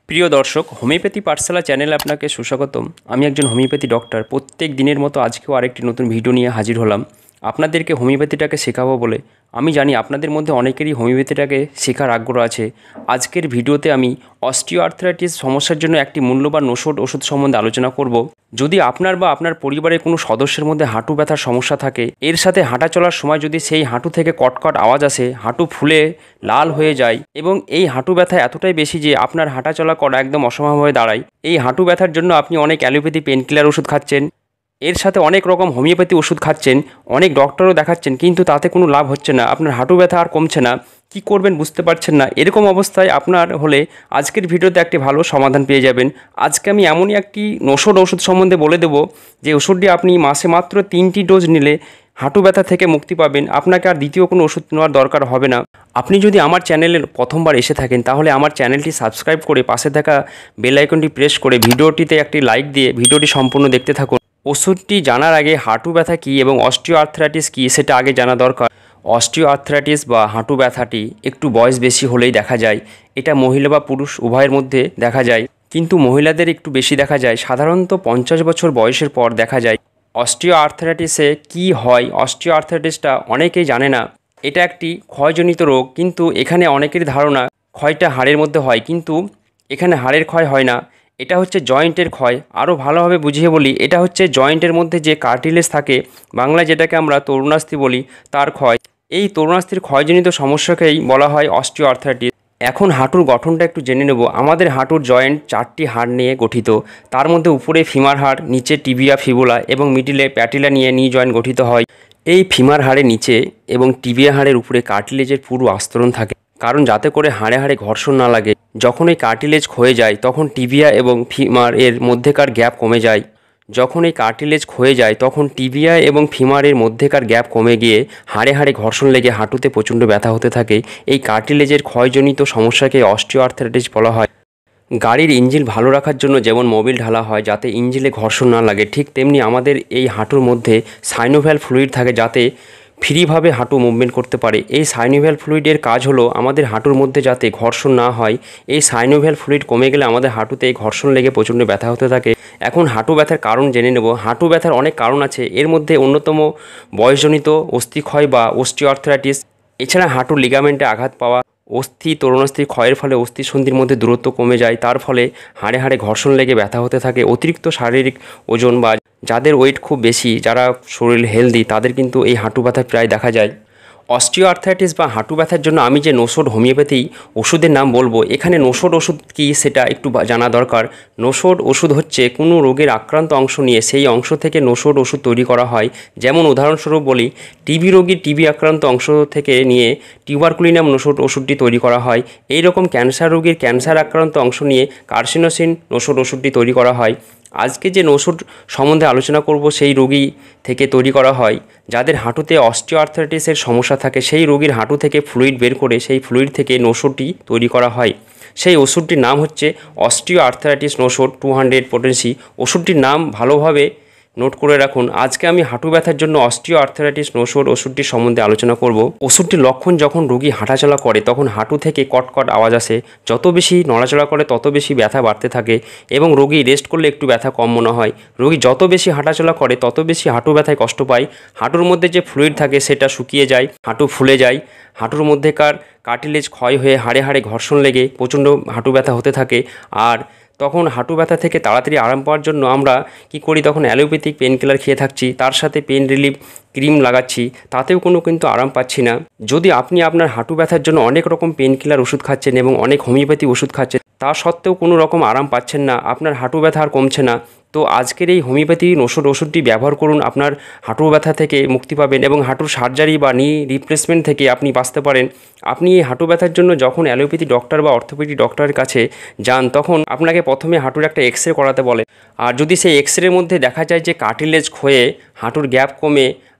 প্রিয় দর্শক, হোমিওপ্যাথি পাঠশালা চ্যানেলে আপনাকে সুস্বাগতম। আমি একজন হোমিওপ্যাথি ডক্টর। প্রত্যেক দিনের মতো আজকেও আরেকটি নতুন ভিডিও নিয়ে হাজির হলাম আপনাদেরকে হোমিওপ্যাথিটাকে শেখাবো বলে। আমি জানি আপনাদের মধ্যে অনেকেরই হোমিওপ্যাথিটাকে শেখার আগ্রহ আছে। আজকের ভিডিওতে আমি অস্টিওআর্থ্রাইটিস সমস্যার জন্য একটি মূল্যবান ওষুধ সম্বন্ধে আলোচনা করব। যদি আপনার বা আপনার পরিবারের কোনো সদস্যের মধ্যে হাঁটু ব্যথার সমস্যা থাকে, এর সাথে হাঁটা চলার সময় যদি সেই হাঁটু থেকে কটকট আওয়াজ আসে, হাঁটু ফুলে লাল হয়ে যায় এবং এই হাঁটু ব্যথা এতটাই বেশি যে আপনার হাঁটা চলা করা একদম অসম্ভব হয়ে দাঁড়ায়, এই হাঁটু ব্যথার জন্য আপনি অনেক অ্যালোপ্যাথি পেনকিলার ওষুধ খাচ্ছেন, এর সাথে অনেক রকম হোমিওপ্যাথি ওষুধ খাচ্ছেন, অনেক ডক্টরও দেখাচ্ছেন, কিন্তু তাতে কোনো লাভ হচ্ছে না, আপনার হাঁটু ব্যথা আর কমছে না, কি করবেন বুঝতে পারছেন না। এরকম অবস্থায় আপনার হলে আজকের ভিডিওতে একটি ভালো সমাধান পেয়ে যাবেন। আজকে আমি এমনই একটি ওষুধ সম্বন্ধে বলে দেব যে ওষুধটি আপনি মাসে মাত্র 3টি ডোজ নিলে হাঁটু ব্যথা থেকে মুক্তি পাবেন। আপনাকে আর দ্বিতীয় কোনো ওষুধ নেওয়ার দরকার হবে না। আপনি যদি আমার চ্যানেলের প্রথমবার এসে থাকেন তাহলে আমার চ্যানেলটি সাবস্ক্রাইব করে পাশে থাকা বেল আইকনটি প্রেস করে ভিডিওটিতে একটি লাইক দিয়ে ভিডিওটি সম্পূর্ণ দেখতে থাকুন। ওষুধটি জানার আগে হাঁটু ব্যথা কী এবং অস্টিওআর্থ্রাইটিস কী সেটা আগে জানা দরকার। অস্টিওআর্থ্রাইটিস বা হাঁটু ব্যথাটি একটু বয়স বেশি হলেই দেখা যায়। এটা মহিলা বা পুরুষ উভয়ের মধ্যে দেখা যায়, কিন্তু মহিলাদের একটু বেশি দেখা যায়। সাধারণত 50 বছর বয়সের পর দেখা যায়। অস্টিওআর্থ্রাইটিসে কি হয়? অস্টিওআর্থ্রাইটিসটা অনেকেই জানে না। এটা একটি ক্ষয়জনিত রোগ, কিন্তু এখানে অনেকের ধারণা ক্ষয়টা হাড়ের মধ্যে হয়, কিন্তু এখানে হাড়ের ক্ষয় হয় না, এটা হচ্ছে জয়েন্টের ক্ষয়। আরও ভালোভাবে বুঝিয়ে বলি, এটা হচ্ছে জয়েন্টের মধ্যে যে কার্টিলেজ থাকে, বাংলায় যেটাকে আমরা তরুণাস্থি বলি, তার ক্ষয়। এই তরুণাস্থির ক্ষয়জনিত সমস্যাকেই বলা হয় অস্টিওআর্থ্রাইটিস। এখন হাঁটুর গঠনটা একটু জেনে নেব। আমাদের হাঁটুর জয়েন্ট 4টি হাড় নিয়ে গঠিত। তার মধ্যে উপরে ফিমার হাড়, নিচে টিবিয়া ফিবুলা এবং মিডিলে প্যাটিলা নিয়ে নি জয়েন্ট গঠিত হয়। এই ফিমার হাড়ের নিচে এবং টিবিয়া হাড়ের উপরে কার্টিলেজের পুরো আস্তরণ থাকে, কারণ যাতে করে হাড়ে হাড়ে ঘর্ষণ না লাগে। যখন এই কার্টিলেজ ক্ষয়ে যায় তখন টিবিয়া এবং ফিমার এর মধ্যেকার গ্যাপ কমে যায়। যখন এই কার্টিলেজ ক্ষয়ে যায় তখন টিবিয়া এবং ফিমারের মধ্যেকার গ্যাপ কমে গিয়ে হাড়ে হাড়ে ঘর্ষণ লেগে হাঁটুতে প্রচণ্ড ব্যথা হতে থাকে। এই কার্টিলেজের ক্ষয়জনিত সমস্যাকে অস্টিওআর্থ্রাইটিস বলা হয়। গাড়ির ইঞ্জিন ভালো রাখার জন্য যেমন মোবিল ঢালা হয় যাতে ইঞ্জিনে ঘর্ষণ না লাগে, ঠিক তেমনি আমাদের এই হাঁটুর মধ্যে সাইনোভিয়াল ফ্লুইড থাকে যাতে ফ্রিভাবে হাঁটু মুভমেন্ট করতে পারে। এই সাইনোভিয়াল ফ্লুইডের কাজ হলো আমাদের হাঁটুর মধ্যে যাতে ঘর্ষণ না হয়। এই সাইনোভিয়াল ফ্লুইড কমে গেলে আমাদের হাঁটুতে ঘর্ষণ লেগে প্রচণ্ড ব্যথা হতে থাকে। এখন হাঁটু ব্যথার কারণ জেনে নেব। হাঁটু ব্যথার অনেক কারণ আছে, এর মধ্যে অন্যতম বয়সজনিত অস্থিক্ষয় বা অস্টিওআর্থ্রাইটিস। এছাড়া হাঁটুর লিগামেন্টে আঘাত পাওয়া, তরুণাস্থির ক্ষয়ের ফলে অস্থিসন্ধির মধ্যে দূরত্ব কমে যায়, তার ফলে হাড়ে হাড়ে ঘর্ষণ লেগে ব্যথা হতে থাকে। অতিরিক্ত শারীরিক ওজন বা যাদের ওয়েট খুব বেশি, যারা শরীর হেলদি, তাদের কিন্তু এই হাঁটু ব্যথা প্রায় দেখা যায়। অস্টিওআর্থ্রাইটিস বা হাঁটু ব্যথার জন্য আমি যে হোমিওপ্যাথি ওষুধের নাম বলবো, এখানে ওষুধ কী সেটা একটু জানা দরকার। ওষুধ হচ্ছে কোনো রোগের আক্রান্ত অংশ নিয়ে সেই অংশ থেকে ওষুধ তৈরি করা হয়। যেমন উদাহরণস্বরূপ বলি, টিবি রোগীর টিবি আক্রান্ত অংশ থেকে নিয়ে টিউবারকুলিনাম ওষুধটি তৈরি করা হয়। এই রকম ক্যান্সার রোগীর ক্যান্সার আক্রান্ত অংশ নিয়ে কার্সিনোসিন ওষুধটি তৈরি করা হয়। আজকে যে ওষুধ সম্বন্ধে আলোচনা করব সেই রোগী থেকে তৈরি করা হয় যাদের হাঁটুতে অস্টিওআর্থ্রাইটিসের সমস্যা থাকে। সেই রোগীর হাঁটু থেকে ফ্লুইড বের করে সেই ফ্লুইড থেকে ওষুধটি তৈরি করা হয়। সেই ওষুধটির নাম হচ্ছে অস্টিওআর্থ্রাইটিস 200 পোটেন্সি। ওষুধটির নাম ভালোভাবে নোট করে রাখুন। আজকে আমি হাঁটু ব্যথার জন্য অস্টিওআর্থ্রাইটিস ওষুধটির সম্বন্ধে আলোচনা করব। ওষুধটির লক্ষণ: যখন রোগী হাঁটাচলা করে তখন হাঁটু থেকে কটকট আওয়াজ আসে, যত বেশি নড়াচড়া করে তত বেশি ব্যথা বাড়তে থাকে এবং রোগী রেস্ট করলে একটু ব্যথা কম মনে হয়। রোগী যত বেশি হাঁটাচলা করে তত বেশি হাঁটু ব্যথায় কষ্ট পায়। হাঁটুর মধ্যে যে ফ্লুইড থাকে সেটা শুকিয়ে যায়, হাঁটু ফুলে যায়, হাঁটুর মধ্যেকার কার্টিলেজ ক্ষয় হয়ে হাড়ে হাড়ে ঘর্ষণ লেগে প্রচণ্ড হাঁটু ব্যথা হতে থাকে। আর তখন হাঁটু ব্যথা থেকে তাড়াতাড়ি আরাম পাওয়ার জন্য আমরা কি করি, তখন অ্যালোপ্যাথিক পেন কিলার খেয়ে থাকছি, তার সাথে পেন রিলিফ ক্রিম লাগাচ্ছি, তাতেও কিন্তু আরাম পাচ্ছি না। যদি আপনি আপনার হাঁটু ব্যথার জন্য অনেক রকম পেন কিলার ওষুধ খাচ্ছেন এবং অনেক হোমিওপ্যাথি ওষুধ খাচ্ছেন, তা সত্ত্বেও কোনো রকম আরাম পাচ্ছেন না, আপনার হাঁটু ব্যথা আর কমছে না, তো আজকের এই হোমিওপ্যাথি ওষুধটি ব্যবহার করুন। আপনার হাঁটু ব্যথা থেকে মুক্তি পাবেন এবং হাঁটুর সার্জারি বা নি রিপ্লেসমেন্ট থেকে আপনি বাঁচতে পারেন। আপনি এই হাঁটু ব্যথার জন্য যখন অ্যালোপ্যাথি ডক্টর বা অর্থোপেডিক ডক্টরের কাছে যান তখন আপনাকে প্রথমে হাঁটুর একটা এক্সরে করাতে বলে। আর যদি সেই এক্সরের মধ্যে দেখা যায় যে কার্টিলেজ ক্ষয়ে হাঁটুর গ্যাপ কমে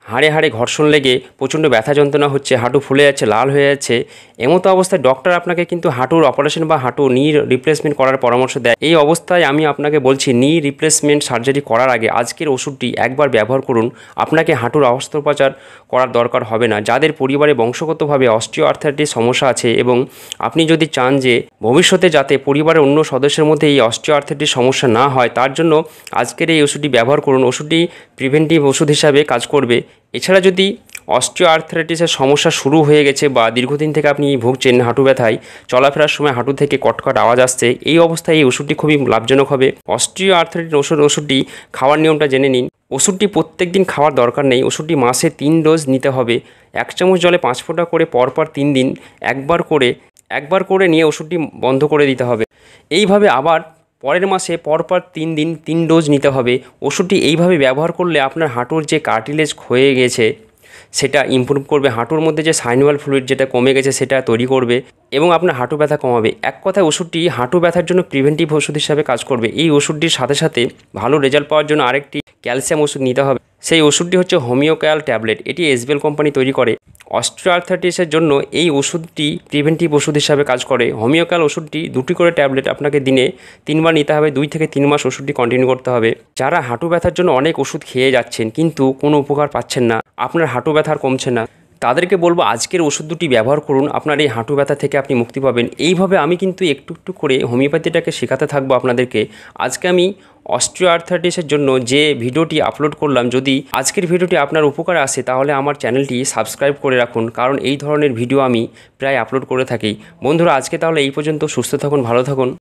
হাড়ে হাড়ে ঘর্ষণ লেগে প্রচণ্ড ব্যথা যন্ত্রণা হচ্ছে, হাঁটু ফুলে যাচ্ছে, লাল হয়ে যাচ্ছে, এমতো অবস্থায় ডক্টর আপনাকে কিন্তু হাঁটুর অপারেশন বা হাঁটু নি রিপ্লেসমেন্ট করার পরামর্শ দেয়। এই অবস্থায় আমি আপনাকে বলছি, নি রিপ্লেসমেন্ট সার্জারি করার আগে আজকের ওষুধটি একবার ব্যবহার করুন। আপনাকে হাঁটুর অস্ত্রোপচার করার দরকার হবে না। যাদের পরিবারে বংশগতভাবে অস্টিওআর্থ্রাইটিস সমস্যা আছে এবং আপনি যদি চান যে ভবিষ্যতে যাতে পরিবারের অন্য সদস্যের মধ্যে এই অস্টিওআর্থ্রাইটিস সমস্যা না হয়, তার জন্য আজকের এই ওষুধটি ব্যবহার করুন। ওষুধটি প্রিভেন্টিভ ওষুধ হিসাবে কাজ করবে। এছাড়া যদি অস্টিওআর্থ্রাইটিসের সমস্যা শুরু হয়ে গেছে বা দীর্ঘদিন থেকে আপনি ভুগছেন হাঁটু ব্যথায়, চলাফেরার সময় হাঁটু থেকে কটকট আওয়াজ আসছে, এই অবস্থায় এই ওষুধটি খুবই লাভজনক হবে। অস্টিওআর্থ্রাইটিস ওষুধটি খাওয়ার নিয়মটা জেনে নিন। ওষুধটি প্রত্যেক দিন খাওয়ার দরকার নেই। ওষুধটি মাসে 3 ডোজ নিতে হবে। 1 চামচ জলে 5 ফোঁটা করে পরপর 3 দিন একবার করে নিয়ে ওষুধটি বন্ধ করে দিতে হবে। এইভাবে আবার পরের মাসে পরপর 3 দিন 3 ডোজ নিতে হবে। ওষুধটি এইভাবে ব্যবহার করলে আপনার হাঁটুর যে কার্টিলেজ ক্ষয়ে গেছে সেটা ইমপ্রুভ করবে, হাঁটুর মধ্যে যে সাইনোয়াল ফ্লুইড যেটা কমে গেছে সেটা তৈরি করবে এবং আপনার হাঁটু ব্যথা কমাবে। এক কথায় ওষুধটি হাঁটু ব্যথার জন্য প্রিভেন্টিভ ওষুধ হিসাবে কাজ করবে। এই ওষুধটির সাথে সাথে ভালো রেজাল্ট পাওয়ার জন্য আরেকটি ক্যালসিয়াম ওষুধ নিতে হবে। সেই ওষুধটি হচ্ছে হোমিওক্যাল ট্যাবলেট। এটি এসবেল কোম্পানি তৈরি করে। অস্টিওআর্থ্রাইটিসের জন্য এই ওষুধটি প্রিভেন্টিভ ওষুধ হিসাবে কাজ করে। হোমিওক্যাল ওষুধটি 2টি করে ট্যাবলেট আপনাকে দিনে 3 বার নিতে হবে। 2 থেকে 3 মাস ওষুধটি কন্টিনিউ করতে হবে। যারা হাঁটু ব্যথার জন্য অনেক ওষুধ খেয়ে যাচ্ছেন কিন্তু কোনো উপকার পাচ্ছেন না, আপনার হাঁটু ব্যথার কমছে না, তাদেরকে বলবো আজকের ওষুধ দুটি ব্যবহার করুন। আপনার এই হাঁটু ব্যথা থেকে আপনি মুক্তি পাবেন। এইভাবে আমি কিন্তু একটু একটু করে হোমিওপ্যাথিটাকে শেখাতে থাকবো আপনাদেরকে। আজকে আমি অস্টিওআর্থ্রাইটিসের জন্য যে ভিডিওটি আপলোড করলাম, যদি আজকের ভিডিওটি আপনার উপকারে আসে তাহলে আমার চ্যানেলটি সাবস্ক্রাইব করে রাখুন, কারণ এই ধরনের ভিডিও আমি প্রায় আপলোড করে থাকি। বন্ধুরা, আজকে তাহলে এই পর্যন্ত। সুস্থ থাকুন, ভালো থাকুন।